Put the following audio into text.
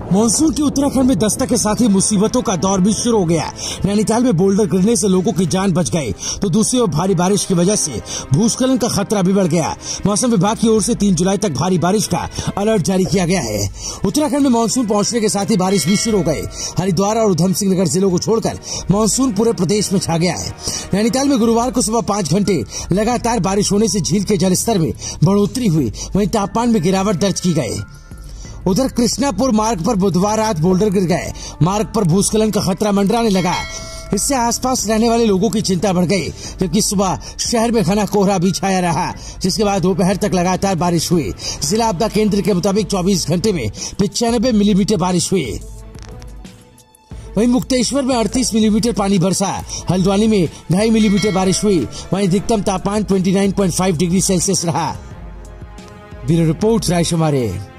Monsoon की उत्तराखंड में दस्तक के साथ ही मुसीबतों का दौर भी शुरू हो गया। नैनीताल में बोल्डर गिरने से लोगों की जान बच गई, तो दूसरी ओर भारी बारिश की वजह से भूस्खलन का खतरा भी बढ़ गया। मौसम विभाग की ओर से 3 जुलाई तक भारी बारिश का अलर्ट जारी किया गया है। उत्तराखंड में मानसून पहुंचने के साथ ही बारिश भी शुरू हो गई। हरिद्वार और उधम सिंह नगर जिलों को छोड़कर मानसून पूरे प्रदेश में छा गया है। नैनीताल में गुरुवार को सुबह 5 घंटे लगातार बारिश होने से झील के जलस्तर में बढ़ोतरी हुई, वहीं तापमान में गिरावट दर्ज की गई। उधर कृष्णापुर मार्ग पर बुधवार रात बोल्डर गिर गए। मार्ग पर भूस्खलन का खतरा मंडराने लगा। इससे आसपास रहने वाले लोगों की चिंता बढ़ गई, जबकि सुबह शहर में घना कोहरा भी छाया रहा, जिसके बाद दोपहर तक लगातार बारिश हुई। जिला आपदा केंद्र के मुताबिक 24 घंटे में 95 मिलीमीटर बारिश हुई। वहीं मुक्तेश्वर में 38 मिलीमीटर पानी बरसा। हल्द्वानी में 2.5 मिलीमीटर बारिश हुई। वहीं अधिकतम तापमान 29.5 डिग्री सेल्सियस रहा। Bureau report रायशुमारी।